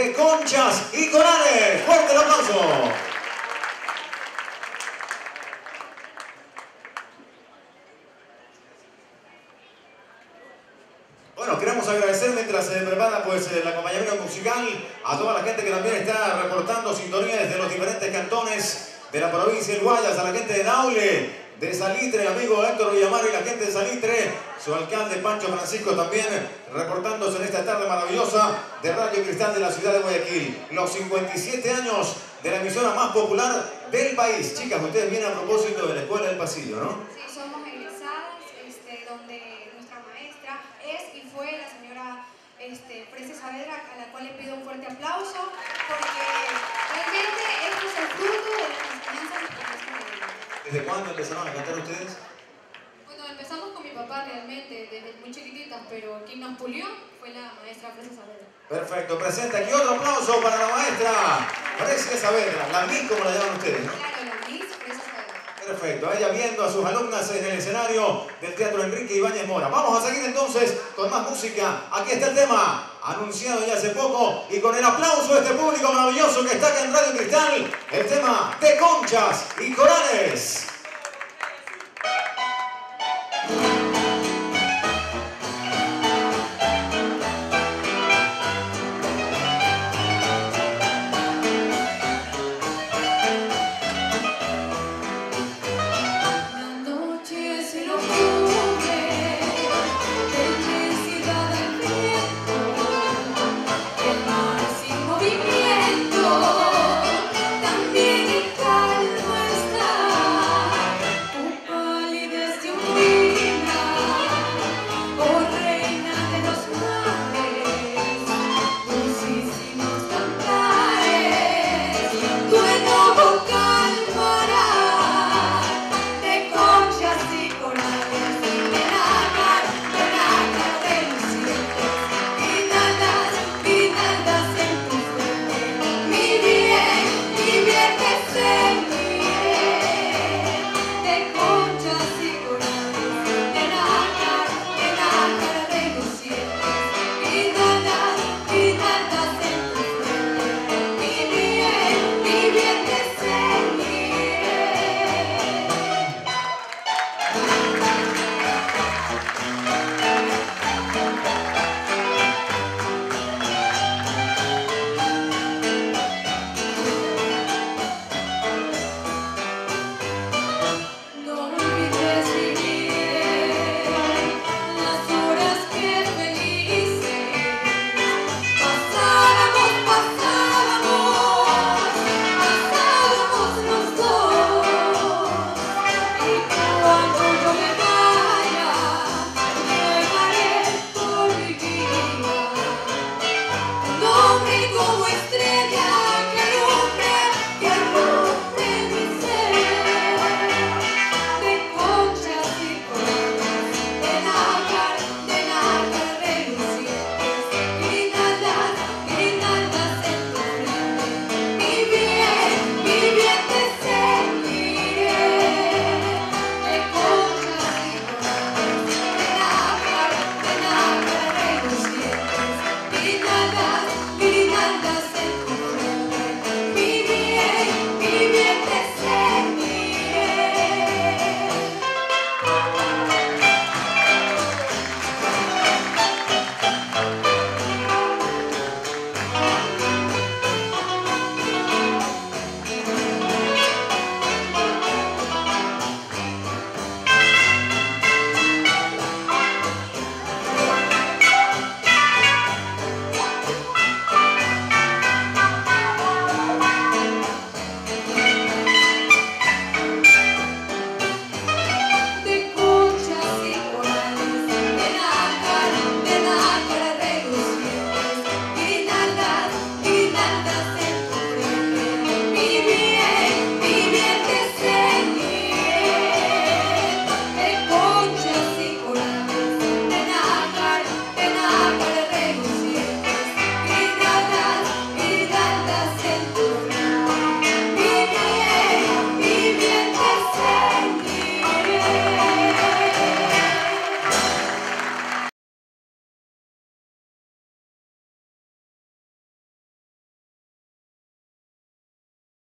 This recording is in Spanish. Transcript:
de Conchas y Corales. ¡Fuerte el aplauso! Bueno, queremos agradecer mientras se prepara pues, el acompañamiento musical a toda la gente que también está reportando sintonía desde los diferentes cantones de la provincia de Guayas, a la gente de Daule, de Salitre, amigo Héctor Villamar y la gente de Salitre, su alcalde Pancho Francisco también reportándose en esta tarde maravillosa de Radio Cristal de la ciudad de Guayaquil. Los 57 años de la emisora más popular del país. Chicas, ustedes vienen a propósito de la Escuela del Pasillo, ¿no? Sí, somos egresadas, donde nuestra maestra es y fue la señora Fresa Saavedra, a la cual le pido un fuerte aplauso, porque realmente esto es el fruto de las enseñanzas y profesiones de ella. ¿Desde cuándo empezaron a cantar ustedes? Bueno, empezamos con mi papá realmente, desde muy chiquititas, pero quien nos pulió fue la maestra Fresa Saavedra. Perfecto, presenta aquí otro aplauso para la maestra Fresa Saavedra, la MIS como la llaman ustedes, ¿no? Claro, la Miss Fresa Saavedra. Perfecto, ella viendo a sus alumnas en el escenario del Teatro Enrique Ibáñez Mora. Vamos a seguir entonces con más música. Aquí está el tema, anunciado ya hace poco, y con el aplauso de este público maravilloso que está acá en Radio Cristal, el tema de Conchas y Corales.